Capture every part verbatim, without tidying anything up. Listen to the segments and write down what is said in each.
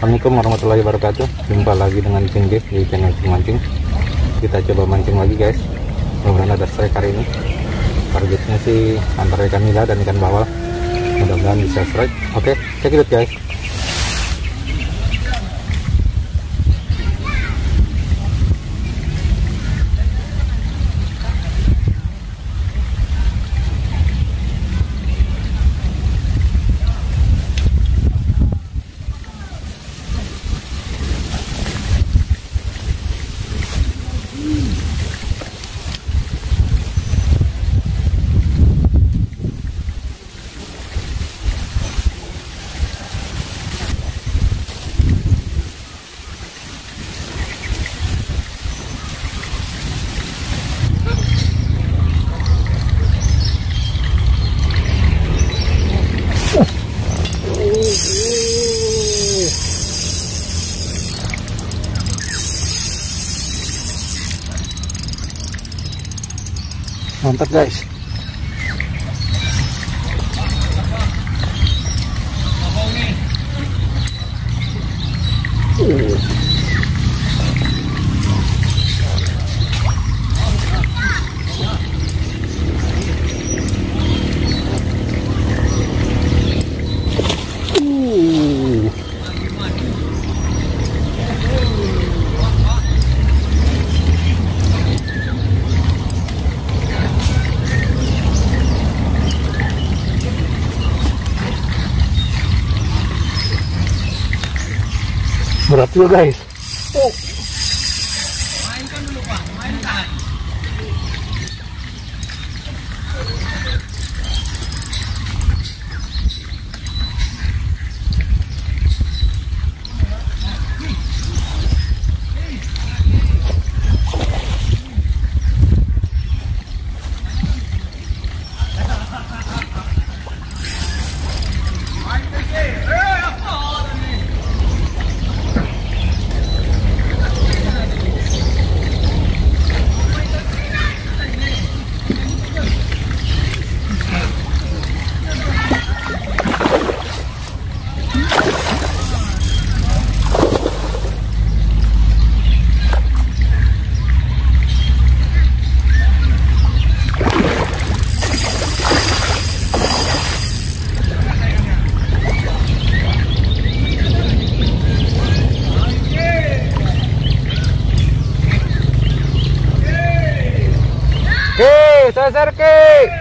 Assalamualaikum warahmatullahi wabarakatuh. Jumpa lagi dengan Cing Dev di channel Cing Mancing. Kita coba mancing lagi guys. Mudah-mudahan ada strike hari ini. Targetnya sih antara ikan nila dan ikan bawal. Mudah-mudahan bisa strike. Oke, check it out guys. Mantap guys. Uh. Berat juga guys. Oh. Mainkan dulu Pak, mainkan. Sasar ke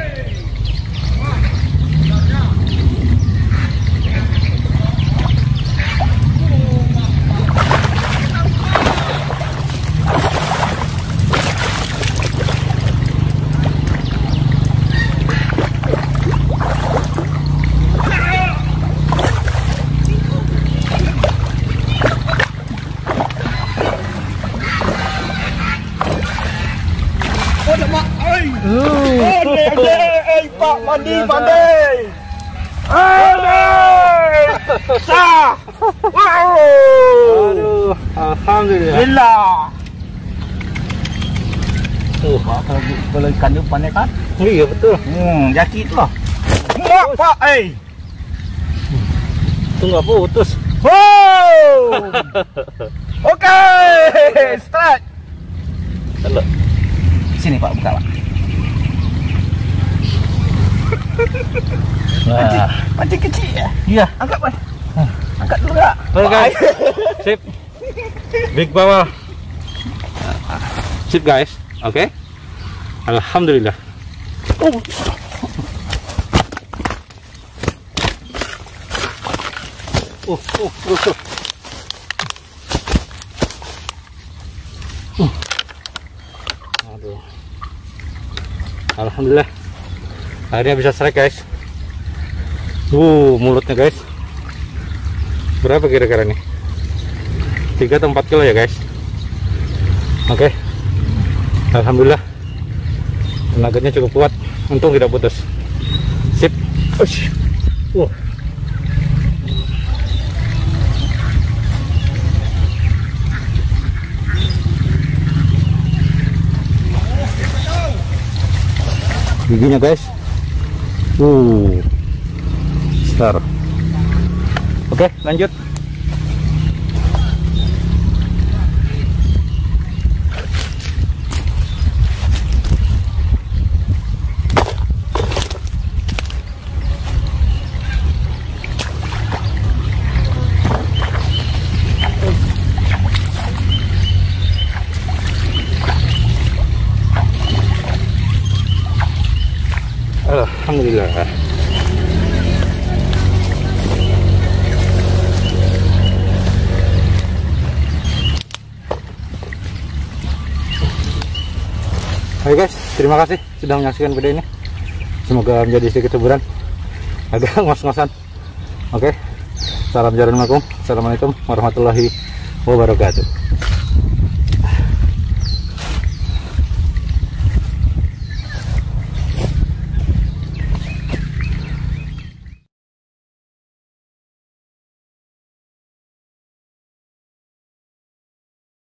Pak mandi pandai. Aduh. Sah. Wow. Aduh, alhamdulillah. Gila. Tuh, kalau kalau ikan itu pandai kan? Iya betul. Hmm, jaki itu lah. Mak Pak, eh. Itu nggak putus. Wow. Oke, strike. Halo. Sini Pak, buka Pak. Wah, pancing kecil ya? iya. Angkat Pak. Angkat dulu Kak. Oke guys. Sip. Big bawal. Sip guys. Oke. Alhamdulillah. Oh. Uh, uh, terus tuh. Uh. Aduh. Alhamdulillah. Akhirnya bisa strike guys. Uh, mulutnya guys. Berapa kira-kira nih? tiga atau empat kilo ya guys. Oke. Alhamdulillah. Tenaganya cukup kuat. Untung tidak putus. Sip. Ush. Uh. Giginya guys. Uh. Besar. Oke, lanjut. terima kasih sudah menyaksikan video ini. Semoga menjadi sedikit hiburan, agak ngos-ngosan. Oke, salam jalan makung. Assalamualaikum warahmatullahi wabarakatuh.